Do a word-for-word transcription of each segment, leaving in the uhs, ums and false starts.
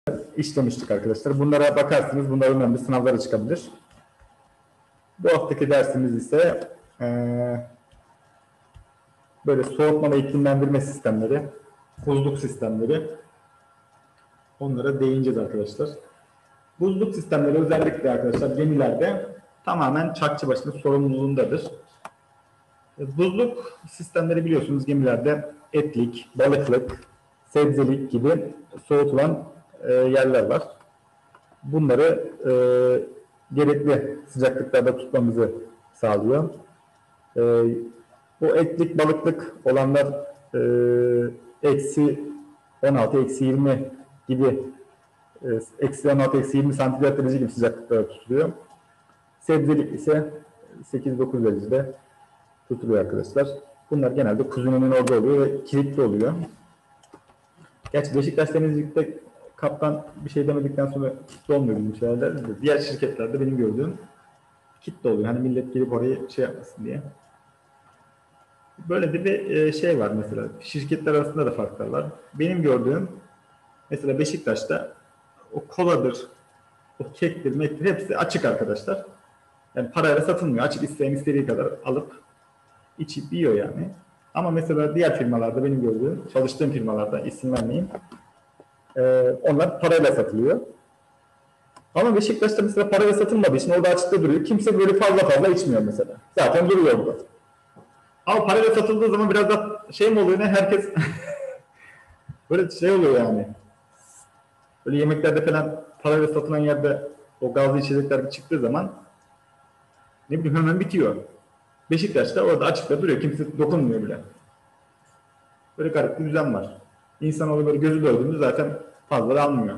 işlemiştik arkadaşlar. Bunlara bakarsınız. Bunlar önemli sınavlara çıkabilir. Bu haftaki dersimiz ise ee, böyle soğutma ve iklimlendirme sistemleri, buzluk sistemleri. Onlara değineceğiz arkadaşlar. Buzluk sistemleri özellikle arkadaşlar gemilerde tamamen çakçıbaşının sorumluluğundadır. Buzluk sistemleri biliyorsunuz gemilerde etlik, balıklık, sebzelik gibi soğutulan e, yerler var. Bunları e, gerekli sıcaklıklarda tutmamızı sağlıyor. E, bu etlik, balıklık olanlar e, eksi on altı, eksi yirmi gibi eksi on altı, eksi yirmi santigrat derece gibi sıcaklıklarda tutuluyor. Sebzelik ise sekiz dokuz derecede tutuluyor arkadaşlar. Bunlar genelde kuzunun orada oluyor ve kilitli oluyor. Gerçi Beşiktaş Denizcilik'te kaptan bir şey demedikten sonra kilitli olmuyor bizim şeylerde. Diğer şirketlerde benim gördüğüm kilitli oluyor. Hani millet gelip orayı şey yapmasın diye. Böyle de bir şey var mesela. Şirketler arasında da farklar var. Benim gördüğüm mesela Beşiktaş'ta o koladır, o kektir, mektir hepsi açık arkadaşlar. Yani parayla satılmıyor. Açık isteyen istediği kadar alıp içip yiyor yani. Ama mesela diğer firmalarda benim gördüğüm, çalıştığım firmalarda isim vermeyeyim. E, onlar parayla satılıyor. Ama Beşiktaş'ta mesela parayla satılmadığı için orada açıkta duruyor. Kimse böyle fazla fazla içmiyor mesela. Zaten duruyor orada. Ama parayla satıldığı zaman biraz da şey mi oluyor ne? Herkes böyle şey oluyor yani. Böyle yemeklerde falan parayla satılan yerde o gazlı içecekler çıktığı zaman ne bileyim hemen bitiyor. Beşiktaş'ta orada açıkta duruyor. Kimse dokunmuyor bile. Böyle garip bir düzen var. İnsanoğlu böyle gözü doyduğunda zaten fazla da almıyor.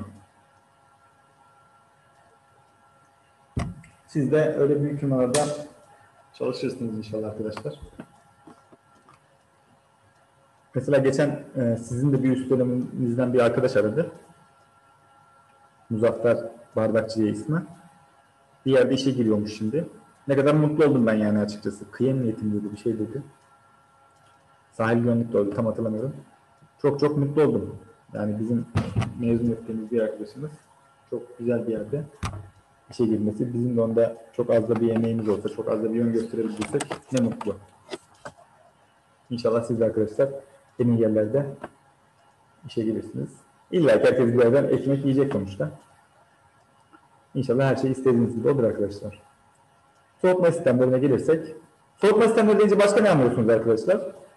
Siz de öyle büyük firmalarda çalışırsınız inşallah arkadaşlar. Mesela geçen e, sizin de bir üst döneminizden bir arkadaş aradı. Muzaffer Bardakçı'ya ismi. Bir yerde işe giriyormuş şimdi. Ne kadar mutlu oldum ben yani açıkçası. Kıyım niyetim dedi, bir şey dedi. Sahil güvenlikte oldu, tam hatırlamıyorum. Çok çok mutlu oldum. Yani bizim mezun ettiğimiz bir arkadaşımız çok güzel bir yerde işe girmesi. Bizim de onda çok az da bir emeğimiz olsa, çok az da bir yön gösterebilirsek ne mutlu. İnşallah siz de arkadaşlar en iyi yerlerde işe girirsiniz. İlla ki herkes bir yerden ekmek yiyecek sonuçta. İnşallah her şey istediğiniz gibi olur arkadaşlar. Soğutma sistemlerine gelirsek, soğutma sistemleri deyince başka ne anlıyorsunuz arkadaşlar?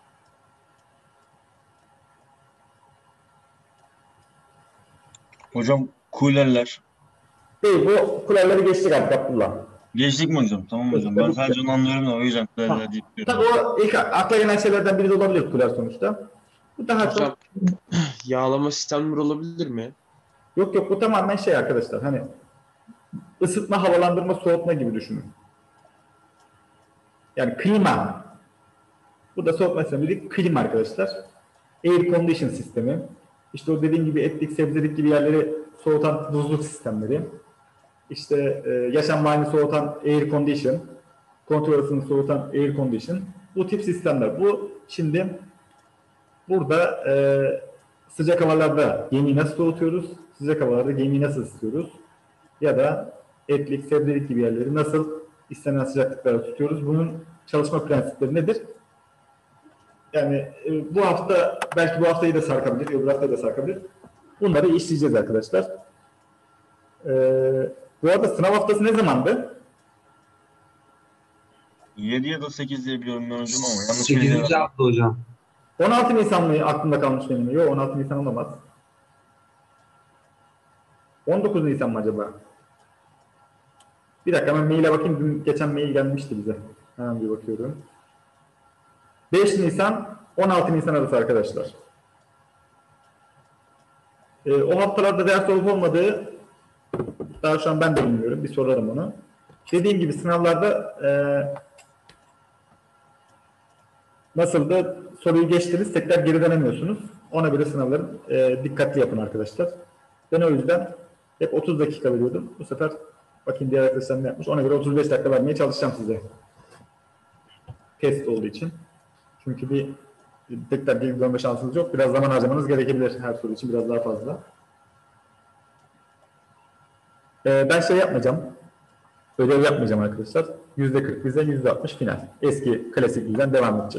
Hocam kulerler. Değil, bu kuleleri geçtik artık Abdullah. Geçtik mi hocam? Tamam hocam. Ben sadece onu anlıyorum da o yüzden kulerler deyip diyorum. Tabii o ilk akla gelen şeylerden biri de olabilir kuler sonuçta. Bu daha Hocam, çok... yağlama sistemleri olabilir mi? Yok yok, bu tamamen şey arkadaşlar, hani ısıtma, havalandırma, soğutma gibi düşünün. Yani klima. Bu da soğutma sistemi dedik, klima arkadaşlar. Air condition sistemi. İşte o dediğim gibi etlik, sebzelik gibi yerleri soğutan buzluk sistemleri. İşte e, yaşam halini soğutan air condition. Kontrol ısını soğutan air condition. Bu tip sistemler. Bu şimdi burada e, sıcak havalarda gemiyi nasıl soğutuyoruz? Sıcak havalarda gemiyi nasıl ısıtıyoruz? Ya da etlik, sebzelik gibi yerleri nasıl istenen sıcaklıklara tutuyoruz? Bunun çalışma prensipleri nedir? Yani e, bu hafta, belki bu haftayı da sarkabilir, öbür haftayı da sarkabilir. Bunları işleyeceğiz arkadaşlar. Ee, bu arada sınav haftası ne zamandı? yedi ya da sekiz diye biliyorum ben hocam ama yanlış sekizinci bilgiler. hafta hocam. on altı Nisan mı aklımda kalmış benim? Yok, on altı Nisan olamaz. on dokuz Nisan mı acaba? Bir dakika, ben maile bakayım. Dün geçen mail gelmişti bize. Hemen bir bakıyorum. beş Nisan, on altı Nisan arası arkadaşlar. Ee, o haftalarda ders olup olmadığı daha şu an ben de bilmiyorum. Bir sorarım onu. Dediğim gibi sınavlarda e, nasıl da soruyu geçtiniz, tekrar geri dönemiyorsunuz. Ona göre sınavları e, dikkatli yapın arkadaşlar. Ben o yüzden hep otuz dakika veriyordum. Bu sefer bakayım diğer arkadaşlar ne yapmış. Ona göre otuz beş dakika vermeye çalışacağım size. Test olduğu için. Çünkü bir tekrar geri dönme şansınız yok. Biraz zaman harcamanız gerekebilir her soru için, biraz daha fazla. Ee, ben şey yapmayacağım. Ödev yapmayacağım arkadaşlar. yüzde kırk bize, yüzde altmış final. Eski klasik düzen devam edecek.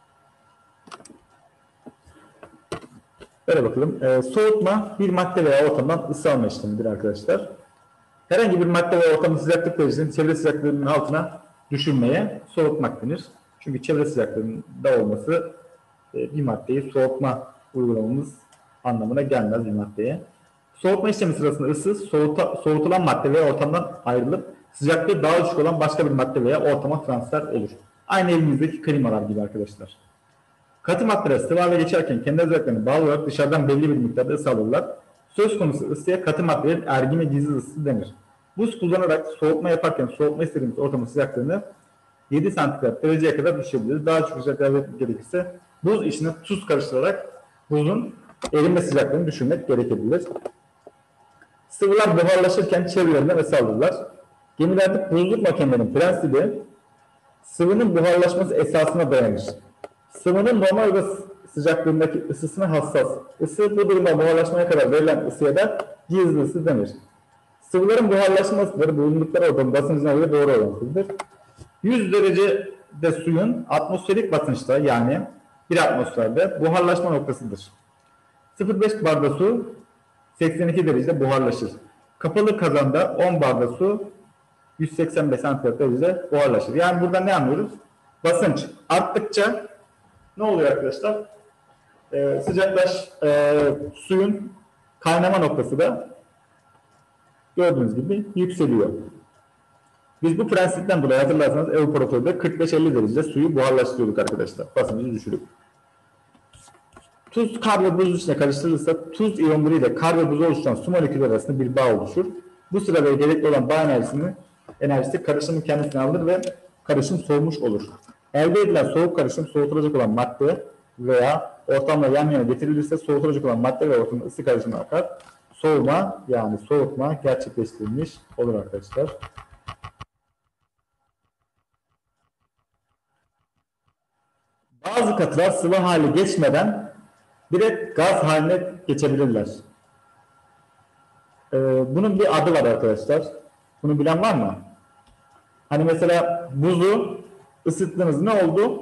Böyle bakalım. Ee, soğutma bir madde veya ortamdan ısı alma işlemidir arkadaşlar. Herhangi bir madde veya ortamın sıcaklık derecesini çevre sıcaklığının altına düşürmeye soğutmak denir. Çünkü çevre sıcaklığında olması e, bir maddeyi soğutma uygulamamız anlamına gelmez bir maddeye. Soğutma işlemi sırasında ısı soğuta, soğutulan madde veya ortamdan ayrılıp sıcaklığı daha düşük olan başka bir madde veya ortama transfer olur. Aynı evimizdeki klimalar gibi arkadaşlar. Katı maddeler sıvı hale geçerken kendi özelliklerine bağlı olarak dışarıdan belli bir miktarda ısı alırlar. Söz konusu ısıya katı maddelerin ergin ve gizli ısısı denir. Buz kullanarak soğutma yaparken soğutma istediğimiz ortamın sıcaklığını yedi santigrat dereceye kadar düşürebiliriz. Daha çok sıcaklık gerekirse buz içine tuz karıştırarak buzun erime sıcaklığını düşürmek gerekebilir. Sıvılar buharlaşırken çevrelerinden ısı alırlar. Gemilerdeki buzluk makinelerinin prensibi sıvının buharlaşması esasına dayanır. Sıvının normal oda sıcaklığındaki ısısına hassas. Isı bu durumda buharlaşmaya kadar verilen ısıya da gizli ısı denir. Sıvıların buharlaşmasıdır bulundukları ortamın basıncına göre doğru orantılıdır. yüz derecede suyun atmosferik basınçta yani bir atmosferde buharlaşma noktasıdır. sıfır virgül beş barda su seksen iki derecede buharlaşır. Kapalı kazanda on barda su yüz seksen beş santigrat derecede buharlaşır. Yani burada ne anlıyoruz? Basınç arttıkça ne oluyor arkadaşlar? Ee, sıcaklaş e, suyun kaynama noktası da gördüğünüz gibi yükseliyor. Biz bu prensipten dolayı hatırlarsanız evaporatörde kırk beş elli derecede suyu buharlaştırıyorduk arkadaşlar. Basıncı düşürüp. Tuz, kar ve buz içine karıştırılırsa tuz iyonları ile kar ve buzu oluşturan su molekülleri arasında bir bağ oluşur. Bu sırada gerekli olan bağ enerjisini enerjisi karışımın kendisine alır ve karışım soğumuş olur. Elde edilen soğuk karışım soğutulacak olan madde veya ortamla yan yana getirilirse soğutulacak olan madde ve ortamın ısı karışımı akar. Soğuma yani soğutma gerçekleştirilmiş olur arkadaşlar. Bazı katılar sıvı hali geçmeden direkt gaz haline geçebilirler. Ee, bunun bir adı var arkadaşlar. Bunu bilen var mı? Hani mesela buzu ısıttınız ne oldu?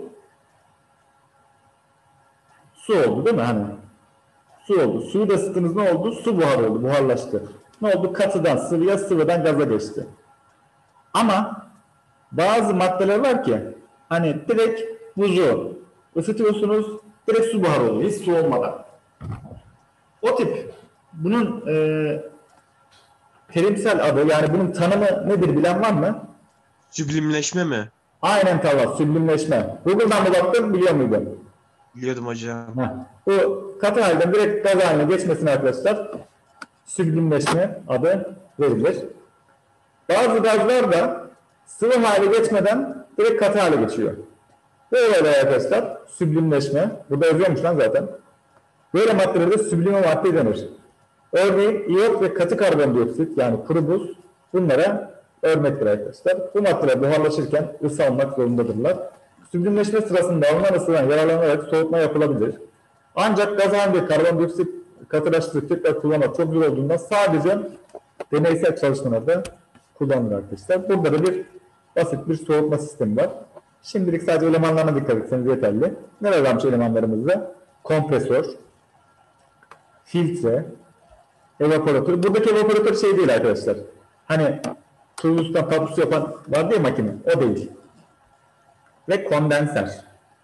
Su oldu değil mi? Hani su oldu. Suyu da ısıttınız ne oldu? Su buhar oldu, buharlaştı. Ne oldu? Katıdan sıvıya, sıvıdan gaza geçti. Ama bazı maddeler var ki hani direkt buzu ısıtıyorsunuz, direkt su buhar oluyor. Hiç su olmadan. O tip bunun e, terimsel adı yani bunun tanımı nedir bilen var mı? Süblimleşme mi? Aynen tamam. Süblimleşme. Google'dan mı baktın biliyor muydun? Biliyordum hocam. Heh. Bu katı halden direkt gaz haline geçmesine arkadaşlar süblimleşme adı verilir. Bazı gazlar da sıvı hale geçmeden direkt katı hale geçiyor. Böyle arkadaşlar süblimleşme. Burada yazıyormuş lan zaten. Böyle maddelerde süblime madde denir. Örneğin iyot ve katı karbondioksit yani kuru buz bunlara örnektir arkadaşlar. Bu maddeler buharlaşırken ısı almak zorundadırlar. Süblimleşme sırasında alınan ısıdan yararlanarak soğutma yapılabilir. Ancak gaz halinde karbondioksit katılaştırıp tekrar kullanmak çok zor olduğundan sadece deneysel çalışmalarda kullanılır arkadaşlar. Burada da bir basit bir soğutma sistemi var. Şimdilik sadece elemanlarına dikkat etseniz yeterli. Neler varmış elemanlarımızda? Kompresör, filtre, evaporatör. Buradaki evaporatör şey değil arkadaşlar. Hani tuzlustan tatlı su yapan var diye makine. O değil. Ve kondenser.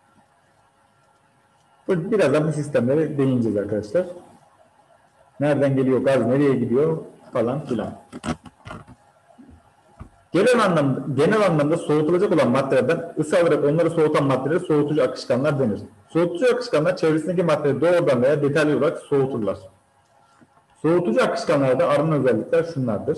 Bu, birazdan bu sistemlere değineceğiz arkadaşlar. Nereden geliyor gaz, nereye gidiyor falan filan. Genel anlamda, genel anlamda soğutulacak olan maddelerden ısı alarak onları soğutan maddelere soğutucu akışkanlar denir. Soğutucu akışkanlar çevresindeki maddeleri doğrudan veya detaylı olarak soğuturlar. Soğutucu akışkanlarda aranan özellikler şunlardır.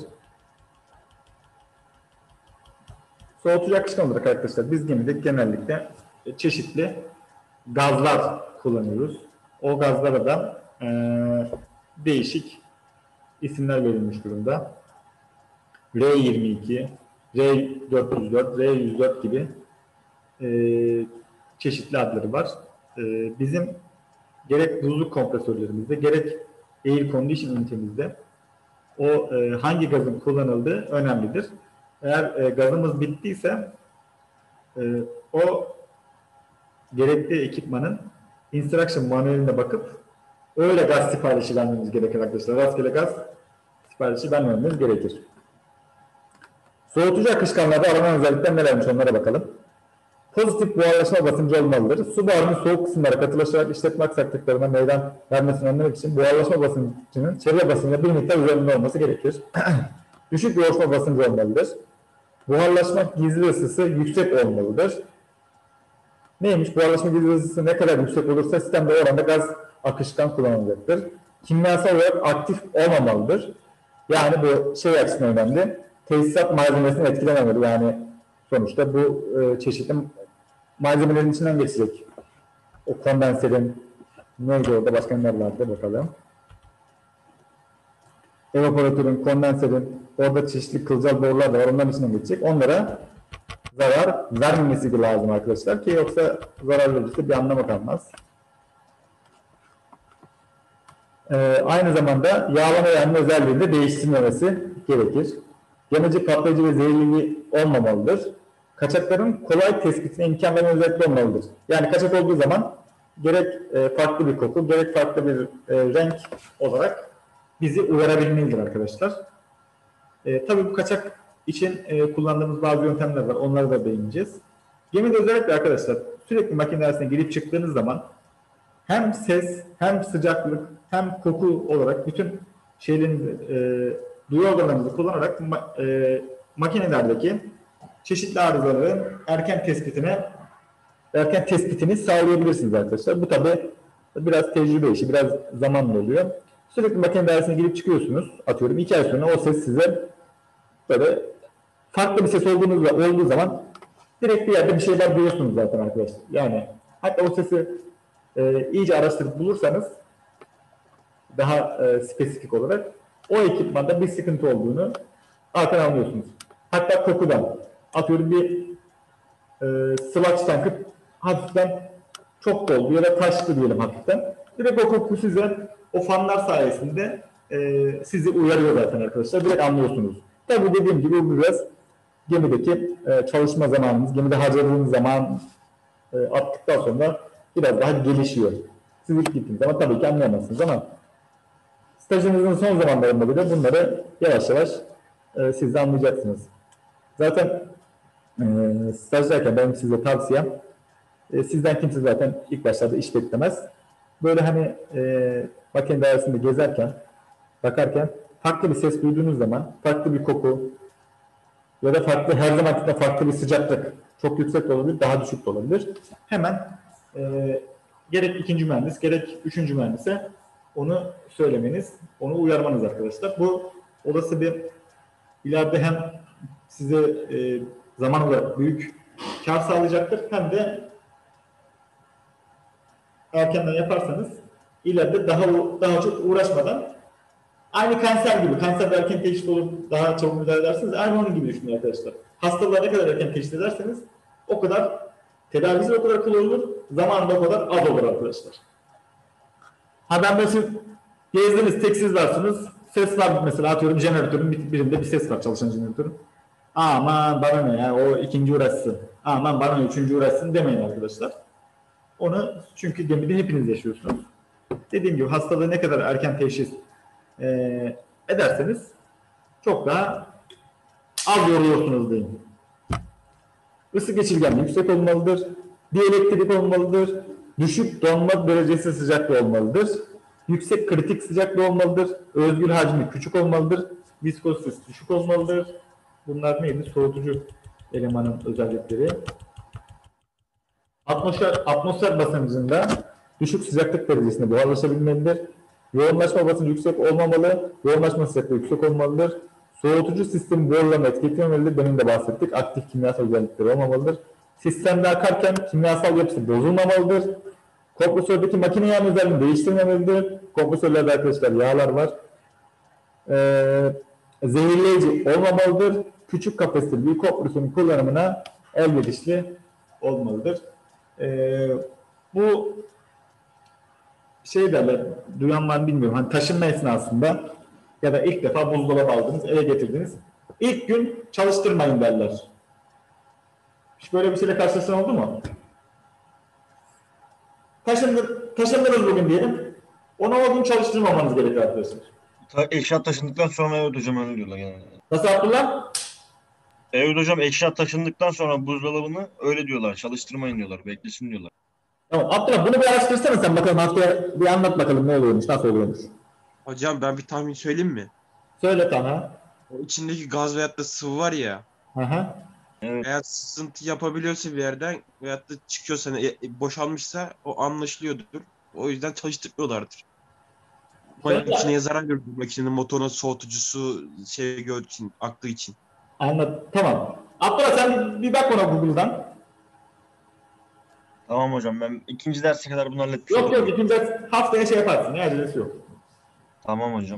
Soğutucu akışkan olarak arkadaşlar biz gemide genellikle çeşitli gazlar kullanıyoruz. O gazlara da e, değişik isimler verilmiş durumda. R yirmi iki, R dört yüz dört, R yüz dört gibi e, çeşitli adları var. E, bizim gerek buzluk kompresörlerimizde gerek air condition ünitemizde o e, hangi gazın kullanıldığı önemlidir. Eğer e, gazımız bittiyse e, o gerekli ekipmanın instruction manueline bakıp öyle gaz siparişi vermemiz gerekir arkadaşlar. Rastgele gaz siparişi vermemiz gerekir. Soğutucu akışkanlarda aranan özellikler nelermiş onlara bakalım. Pozitif buharlaşma basıncı olmalıdır. Su buharının soğuk kısımlara katılaşarak işletme aksaklıklarına meydan vermesini önlemek için buharlaşma basıncının çevre basıncına bir miktar üzerinde olması gerekir. Düşük yoğurtma basıncı olmalıdır. Buharlaşma gizli ısısı yüksek olmalıdır. Neymiş? Buharlaşma gizli ısısı ne kadar yüksek olursa sistemde o oranda gaz akışkan kullanılacaktır. Kimyasal olarak aktif olmamalıdır. Yani bu şey açısından önemli. Tesisat malzemesini etkilememeli. Yani sonuçta bu e, çeşitli malzemelerin içinden geçecek. O kondenserin neydi orada? Başka neler vardı? Bakalım. Evaporatörün, kondenserin, orada çeşitli kılcal borular da var. Onların içinden geçecek. Onlara zarar vermemesi lazım arkadaşlar ki yoksa zarar verirse bir anlamı kalmaz. Ee, aynı zamanda yağlama yanma özelliğini de değiştirmemesi gerekir. Yanıcı, patlayıcı ve zehirli olmamalıdır. Kaçakların kolay tespitine imkan veren özellikle olmalıdır. Yani kaçak olduğu zaman gerek e, farklı bir koku, gerek farklı bir e, renk olarak bizi uyarabilmelidir arkadaşlar. E, tabii bu kaçak için e, kullandığımız bazı yöntemler var. Onlara da değineceğiz. Gemide özellikle arkadaşlar sürekli makine arasına girip çıktığınız zaman hem ses, hem sıcaklık, hem koku olarak bütün şeylerinizi, e, duyu organlarınızı kullanarak ma e, makinelerdeki çeşitli arızaların erken tespitine erken tespitini sağlayabilirsiniz arkadaşlar. Bu tabi biraz tecrübe işi, biraz zamanla oluyor. Sürekli makine dairesine girip çıkıyorsunuz. Atıyorum iki ay sonra o ses size böyle farklı bir ses olduğunuz olduğu zaman direkt bir yerde bir şeyler duyuyorsunuz zaten arkadaşlar. Yani hatta o sesi e, iyice araştırıp bulursanız daha e, spesifik olarak o ekipmanda bir sıkıntı olduğunu zaten anlıyorsunuz. Hatta kokudan. Atıyorum bir e, sıvaç tankı hafiften çok doldu ya da taştı diyelim hafiften. Direkt o koku size o fanlar sayesinde e, sizi uyarıyor zaten arkadaşlar. Direkt anlıyorsunuz. Tabii dediğim gibi bu biraz gemideki e, çalışma zamanınız, gemide harcadığınız zaman e, attıktan sonra biraz daha gelişiyor. Siz ilk gittiğiniz zaman tabii ki anlayamazsınız ama stajınızın son zamanlarında bile bunları yavaş yavaş e, siz de anlayacaksınız. Zaten e, stajdayken benim size tavsiyem e, sizden kimse zaten ilk başlarda iş beklemez. Böyle hani e, makine dairesinde gezerken, bakarken farklı bir ses duyduğunuz zaman, farklı bir koku ya da farklı her zaman farklı bir sıcaklık çok yüksek de olabilir, daha düşük de olabilir. Hemen e, gerek ikinci mühendis, gerek üçüncü mühendise onu söylemeniz, onu uyarmanız arkadaşlar. Bu olası bir ileride hem size e, zaman olarak büyük kar sağlayacaktır hem de erkenden yaparsanız ileride daha daha çok uğraşmadan aynı kanser gibi, kanser erken teşhis olup daha çabuk müdahale edersiniz. Aynı onun gibi düşünün arkadaşlar. Hastalığa ne kadar erken teşhis ederseniz o kadar tedavisi o kadar kolay olur, zamanı da o kadar az olur arkadaşlar. Ha ben mesela gezdiniz, tek siz varsınız, ses var mesela atıyorum jeneratörün birinde bir ses var çalışan jeneratörün. Aman bana ne ya o ikinci uğraşsın, aman bana ne üçüncü uğraşsın demeyin arkadaşlar. Onu çünkü gemide hepiniz yaşıyorsunuz. Dediğim gibi hastalığı ne kadar erken teşhis e, ederseniz çok daha az yoruyorsunuz diyeyim. Isı geçirgenliği yüksek olmalıdır. Dielektrik olmalıdır. Düşük donma derecesi sıcaklığı olmalıdır. Yüksek kritik sıcaklığı olmalıdır. Özgül hacmi küçük olmalıdır. Viskozitesi düşük olmalıdır. Bunlar neydi? Soğutucu elemanın özellikleri. Atmosfer, atmosfer basıncında düşük sıcaklık derecesinde buharlaşabilmelidir. Yoğunlaşma basıncı yüksek olmamalı. Yoğunlaşma sıcaklığı yüksek olmalıdır. Soğutucu sistemi borularına etki etmemelidir. Demin de bahsettik. Aktif kimyasal özellikleri olmamalıdır. Sistemde akarken kimyasal yapısı bozulmamalıdır. Kompresördeki makine yağ özelliğini değiştirmemelidir. Kompresörlerde arkadaşlar yağlar var. Ee, zehirleyici olmamalıdır. Küçük kapasiteli bir kompresörün kullanımına elverişli olmalıdır. Ee, bu şey derler, duyan var bilmiyorum. Hani taşınma esnasında Ya da ilk defa buzdolabı aldınız, eve getirdiniz. İlk gün çalıştırmayın derler. Hiç böyle bir şeyle karşılaşan oldu mu? Taşındı, taşındınız bugün diyelim. Onu o gün çalıştırmamanız gerekiyor arkadaşlar. Ta- Eşya taşındıktan sonra evet hocam öyle diyorlar genelde. Nasıl Abdullah? Evet hocam eşya taşındıktan sonra buzdolabını öyle diyorlar. Çalıştırmayın diyorlar. Beklesin diyorlar. Tamam Abdullah bunu bir araştırsana sen bakalım haftaya bir anlat bakalım ne oluyormuş, nasıl oluyormuş. Hocam ben bir tahmin söyleyeyim mi? Söyle Talha. O içindeki gaz veyahut da sıvı var ya. Hı hı. Evet. Eğer sızıntı yapabiliyorsa bir yerden veyahut da çıkıyorsa hani, e, boşalmışsa o anlaşılıyordur. O yüzden çalıştırmıyorlardır. Makineye zarar görür. Makinenin motoruna soğutucusu şey gördüğü için, aktığı için. Anlat. Tamam. Abdullah sen bir bak ona Google'dan. Tamam hocam ben ikinci derse kadar bunu halletmiş Yok olurum. yok ikinci ders haftaya şey yaparsın. Ne acelesi yok. Tamam hocam.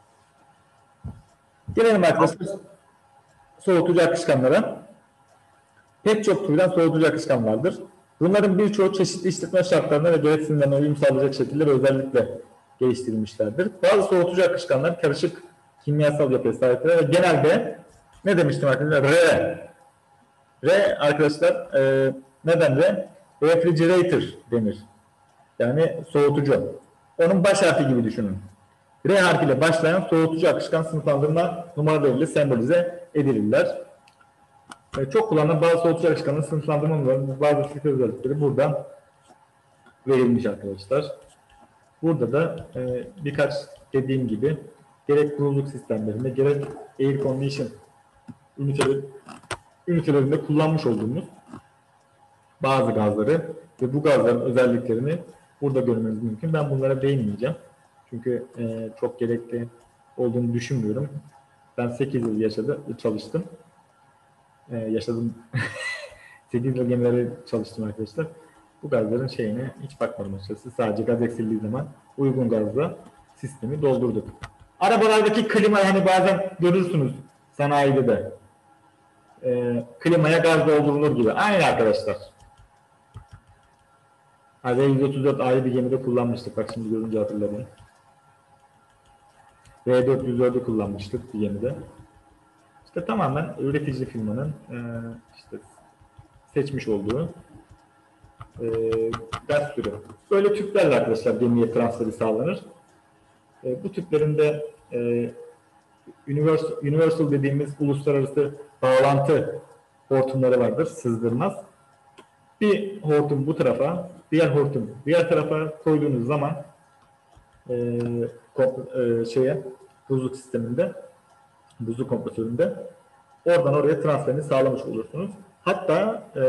Gelelim arkadaşlar soğutucu akışkanlara. Pek çok türden soğutucu akışkan vardır. Bunların birçoğu çeşitli işletme şartlarına ve gereksinimlerine uyum sağlayacak şekilde ve özellikle geliştirilmişlerdir. Bazı soğutucu akışkanlar karışık kimyasal yapıya sahiptir ve genelde ne demiştim arkadaşlar? R. R arkadaşlar e, neden R? Refrigerator denir. Yani soğutucu. Onun baş harfi gibi düşünün. R harfiyle başlayan soğutucu akışkan sınıflandırma numaralarıyla sembolize edilirler. E, çok kullanılan bazı soğutucu akışkanın sınıflandırma numaraları, bazı fizik özellikleri burada verilmiş arkadaşlar. Burada da e, birkaç dediğim gibi gerek buzluk sistemlerinde gerek air condition üniteleri, ünitelerinde kullanmış olduğumuz bazı gazları ve bu gazların özelliklerini burada görmeniz mümkün. Ben bunlara değinmeyeceğim. Çünkü e, çok gerekli olduğunu düşünmüyorum. Ben sekiz yıl yaşadım, çalıştım. E, yaşadım. sekiz yıl gemileri çalıştım arkadaşlar. Bu gazların şeyine hiç bakmadım açıkçası. Sadece gaz eksildiği zaman uygun gazla sistemi doldurduk. Arabalardaki klima hani bazen görürsünüz sanayide de. E, klimaya gaz doldurulur gibi. Aynı arkadaşlar. R yüz otuz dört ayrı bir gemide kullanmıştık. Bak şimdi görünce hatırladım. R dört yüz dördü kullanmıştık bir gemide. İşte tamamen üretici firmanın e, işte seçmiş olduğu e, gaz türü. Böyle tüplerle arkadaşlar gemiye transferi sağlanır. E, bu tüplerin de e, universal, universal dediğimiz uluslararası bağlantı hortumları vardır. Sızdırmaz. Bir hortum bu tarafa, diğer hortum diğer tarafa koyduğunuz zaman e, e, şeye buzluk sisteminde, buzluk kompresöründe oradan oraya transferini sağlamış olursunuz. Hatta e,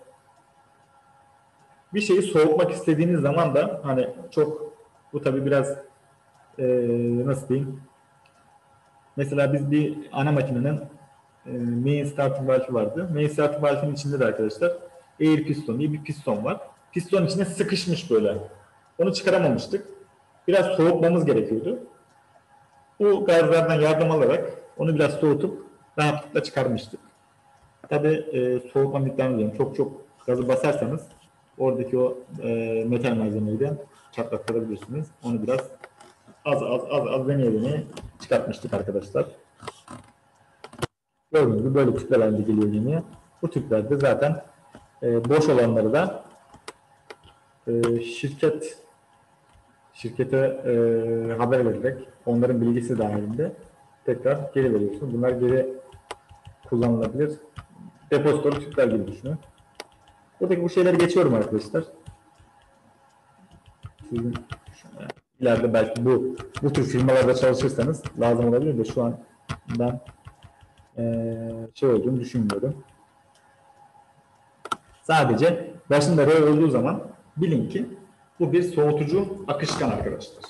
bir şeyi soğutmak istediğiniz zaman da hani çok bu tabi biraz e, nasıl diyeyim? Mesela biz bir ana makinenin e, main starting valve'i vardı. Main starting valve'in içinde de arkadaşlar air piston diye bir piston var. Piston içine sıkışmış böyle. Onu çıkaramamıştık. Biraz soğutmamız gerekiyordu. Bu gazlardan yardım alarak onu biraz soğutup rahatlıkla çıkarmıştık. Tabi e, soğutma miktarını diyorum. Çok çok gazı basarsanız oradaki o e, metal malzemeyi de çatlattırabilirsiniz. Onu biraz az az az az deneye deneye çıkartmıştık arkadaşlar. Gördüğünüz gibi böyle tüpler halinde geliyor gemiye. Bu tüplerde zaten e, boş olanları da e, şirket şirkete e, haber vererek onların bilgisi dahilinde tekrar geri veriyorsunuz. Bunlar geri kullanılabilir. Depozitolu tüpler gibi düşünün. Buradaki bu şeyleri geçiyorum arkadaşlar. Sizin ileride belki bu bu tür firmalarda çalışırsanız lazım olabilir de şu an ben e, şey olduğunu düşünmüyorum. Sadece başında R olduğu zaman bilin ki bu bir soğutucu akışkan arkadaşlar.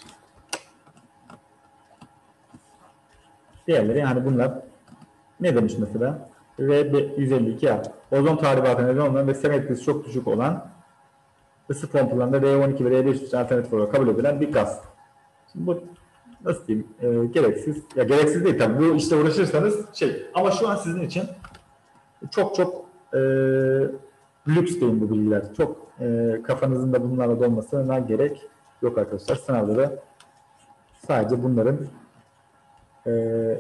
Diğerleri yani bunlar ne demiş mesela? R yüz elli iki A. Ozon tahribatına neden olan ve sera etkisi çok düşük olan ısı pompalarında R on iki ve R beş için alternatif olarak kabul edilen bir gaz. Şimdi bu nasıl diyeyim? E, gereksiz. Ya gereksiz değil tabii. Bu işte uğraşırsanız şey. Ama şu an sizin için çok çok e, lüks değil bu bilgiler. Çok e, kafanızın da bunlarla dolmasına gerek yok arkadaşlar. Sınavda da sadece bunların Ee,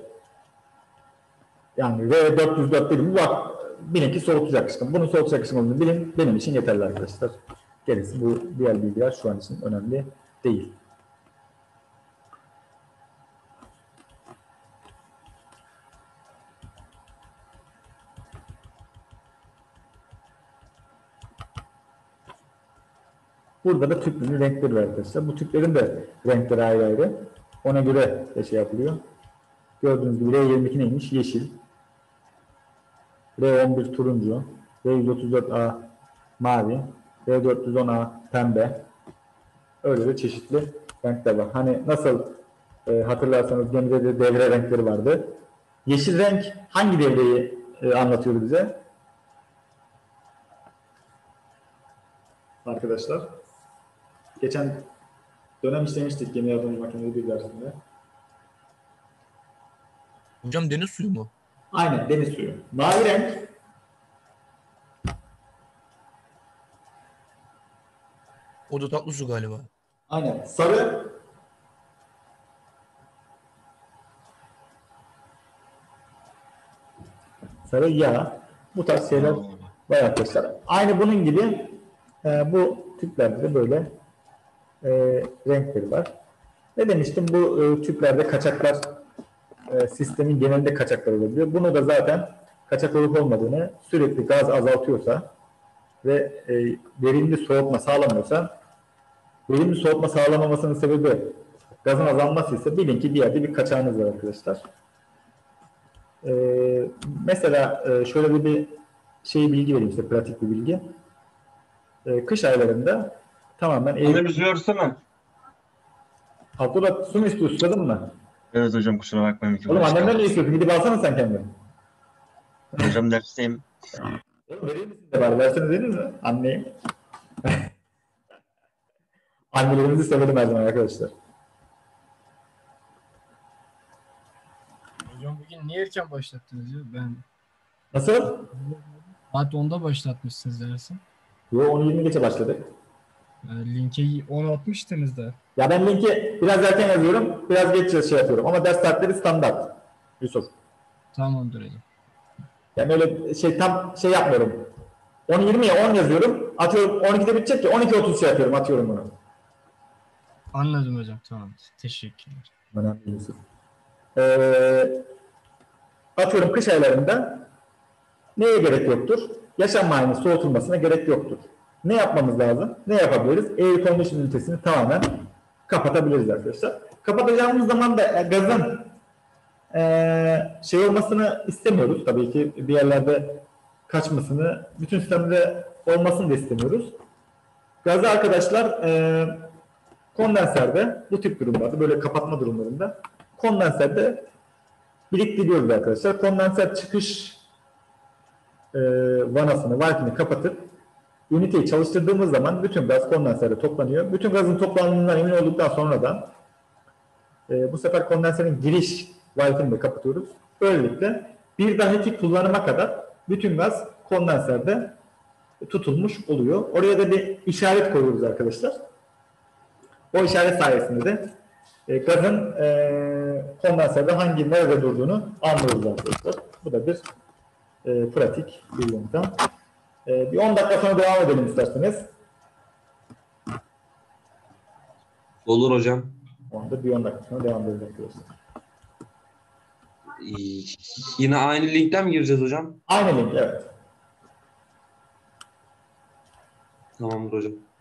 yani R dört yüz dört dedim. Bak, bilin ki soğutucu akışkan. Bunun soğutucu akışkan olduğunu bilin. Benim için yeterli arkadaşlar. Gerisi bu diğer bilgiler şu an için önemli değil. Burada da tüplerin renkleri var arkadaşlar. Bu tüplerin de renkleri ayrı ayrı. Ona göre de şey yapılıyor. Gördüğünüz gibi R yirmi iki neymiş? Yeşil. R on bir turuncu. R yüz otuz dört A mavi. R dört yüz on A pembe. Öyle de çeşitli renkler var. Hani nasıl e, hatırlarsanız gemide de devre renkleri vardı. Yeşil renk hangi devreyi e, anlatıyordu bize? Arkadaşlar. Geçen dönem işlemiştik gemi yardımcı makineleri bir dersinde. Hocam deniz suyu mu? Aynen, deniz suyu. Mavi renk O da tatlı su galiba. aynen. Sarı sarı yağ. Bu tarz şeyler var arkadaşlar. Aynı bunun gibi e, bu tüplerde de böyle e, renkleri var. Ne demiştim? Bu e, tüplerde kaçaklar e, sistemin genelinde kaçaklar olabiliyor. Bunu da zaten kaçak olup olmadığını, sürekli gaz azaltıyorsa ve e, verimli soğutma sağlamıyorsa, verimli soğutma sağlamamasının sebebi gazın azalması ise bilin ki bir yerde bir kaçağınız var arkadaşlar. E, mesela e, şöyle bir, bir şey bilgi vereyim size, pratik bir bilgi. E, kış aylarında tamamen Bana eğitim... bir su versene. Abdullah, su mu istiyorsun? Susadın mı? Evet hocam, kusura bakmayın. iki Oğlum buçuk annemden kaldı. ne istiyorsun? Gidip alsana sen kendin. Hocam dersteyim. Oğlum verir misin de bari? Versene denir mi? Anneyim. Annelerimizi sevelim her zaman arkadaşlar. Hocam bugün niye erken başlattınız ya? Ben Nasıl? saat onda başlatmışsınız dersin. Yo, onu yirmi geçe başladık. Yani linki on atmıştınız da. Ya ben linki biraz erken yazıyorum, biraz geç şey yapıyorum. Ama ders saatleri standart. Yusuf. Tamamdır hocam. Yani öyle şey tam şey yapmıyorum. on yirmiye on yazıyorum. Atıyorum on ikide bitecek ki on iki otuz şey yapıyorum. Atıyorum bunu. Anladım hocam. Tamam. Teşekkürler. Önemli değil Yusuf. Ee, atıyorum kış aylarında neye gerek yoktur? Yaşam malinin soğutulmasına gerek yoktur. Ne yapmamız lazım? Ne yapabiliriz? Air condition ünitesini tamamen kapatabiliriz arkadaşlar. Kapatacağımız zaman da gazın e, şey olmasını istemiyoruz. Tabii ki bir yerlerde kaçmasını, bütün sistemde olmasını da istemiyoruz. Gazı arkadaşlar e, kondenserde, bu tip durumlarda, böyle kapatma durumlarında kondenserde biriktiriyoruz arkadaşlar. Kondenser çıkış e, vanasını, valvini kapatıp üniteyi çalıştırdığımız zaman bütün gaz kondenserde toplanıyor. Bütün gazın toplandığından emin olduktan sonra da e, bu sefer kondenserin giriş valvini de kapatıyoruz. Böylelikle bir dahaki kullanıma kadar bütün gaz kondenserde tutulmuş oluyor. Oraya da bir işaret koyuyoruz arkadaşlar. O işaret sayesinde de e, gazın e, kondenserde hangi nerede durduğunu anlıyoruz arkadaşlar. Bu da bir e, pratik bir yöntem. E, bir on dakika sonra devam edelim isterseniz. Olur hocam. O anda bir on dakika sonra devam edelim arkadaşlar. Ee, Yine aynı linkten mi gireceğiz hocam? Aynı link, evet. Tamamdır hocam.